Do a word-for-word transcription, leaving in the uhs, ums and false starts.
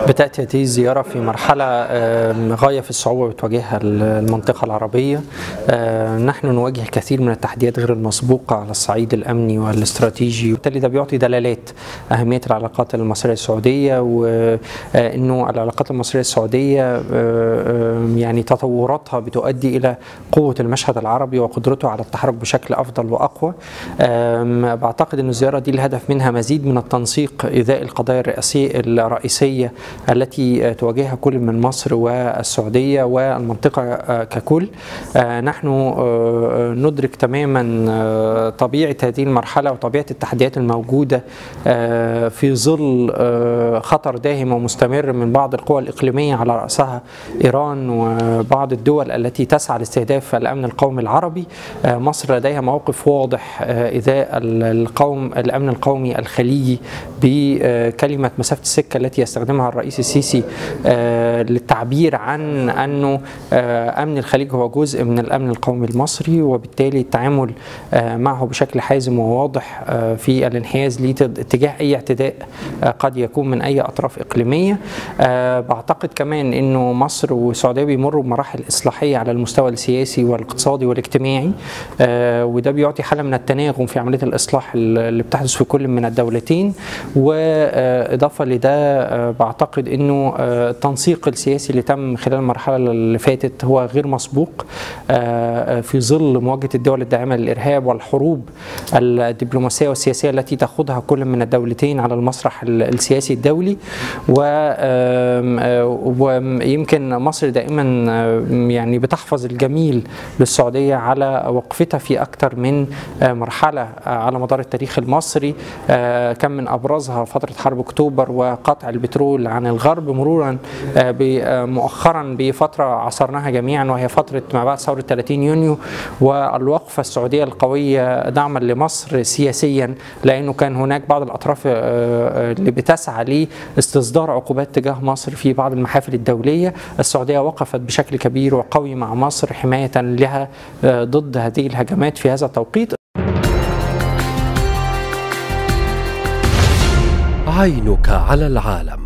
بتأتي هذه الزيارة في مرحلة غاية في الصعوبة بتواجهها المنطقة العربية. نحن نواجه الكثير من التحديات غير المسبوقة على الصعيد الأمني والاستراتيجي، وبالتالي ده بيعطي دلالات أهمية العلاقات المصرية السعودية، وإنه العلاقات المصرية السعودية يعني تطوراتها بتؤدي إلى قوة المشهد العربي وقدرته على التحرك بشكل أفضل وأقوى. بعتقد أن الزيارة دي الهدف منها مزيد من التنسيق إزاء القضايا الرئيسية الرئيسية التي تواجهها كل من مصر والسعودية والمنطقة ككل. نحن ندرك تماما طبيعة هذه المرحلة وطبيعة التحديات الموجودة في ظل خطر داهم ومستمر من بعض القوى الإقليمية على رأسها إيران وبعض الدول التي تسعى لاستهداف الأمن القومي العربي. مصر لديها موقف واضح إزاء القوم الأمن القومي الخليجي بكلمة مسافة السكة التي يستخدمها الرئيس السيسي للتعبير عن أنه أمن الخليج هو جزء من الأمن القومي المصري، وبالتالي التعامل معه بشكل حازم وواضح في الانحياز لاتجاه أي اعتداء قد يكون من أي أطراف إقليمية. بعتقد كمان أنه مصر والسعودية بيمروا بمراحل إصلاحية على المستوى السياسي والاقتصادي والاجتماعي، وده بيعطي حالة من التناغم في عملية الإصلاح اللي بتحدث في كل من الدولتين. وإضافة لده بعتقد أنه التنسيق السياسي اللي تم خلال المرحلة اللي فاتت هو غير مسبوق في ظل مواجهة الدول الداعمة للإرهاب والحروب الدبلوماسية والسياسية التي تخوضها كل من الدولتين على المسرح السياسي الدولي. ويمكن مصر دائما يعني بتحفظ الجميل للسعودية على وقفتها في أكثر من مرحلة على مدار التاريخ المصري، كان من أبرزها فترة حرب أكتوبر وقطع البترول عن الغرب، مرورا مؤخرا بفترة عصرناها جميعا وهي فترة ما بعد ثورة ثلاثين يونيو، والوقفة السعودية القوية دعما لمصر سياسيا، لأنه كان هناك بعض الأطراف اللي بتسعى لاستصدار عقوبات تجاه مصر في بعض المحافل الدولية. السعودية وقفت بشكل كبير وقوي مع مصر حماية لها ضد هذه الهجمات في هذا التوقيت. عينك على العالم.